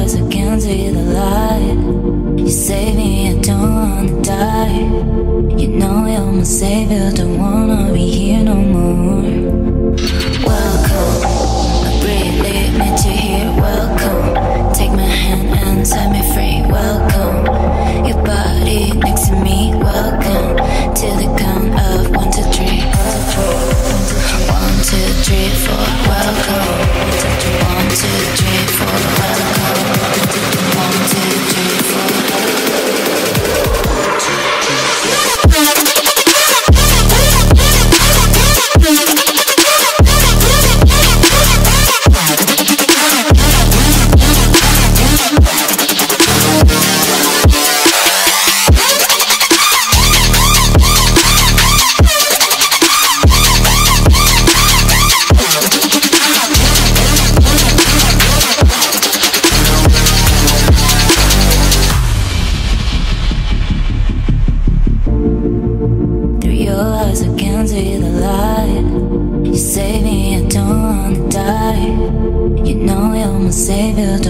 eyes, I can't see the light. You save me, I don't wanna die. You know you're my savior, don't wanna be here no more. Welcome, I really need you here. Welcome, take my hand and set me free. Welcome, your body next to me. Welcome, till the count of 1, 2, 3. 1, 2, 3, 4. Welcome, 1, 2, 3, 4. Welcome, 1, 2, 3, 4. Savior,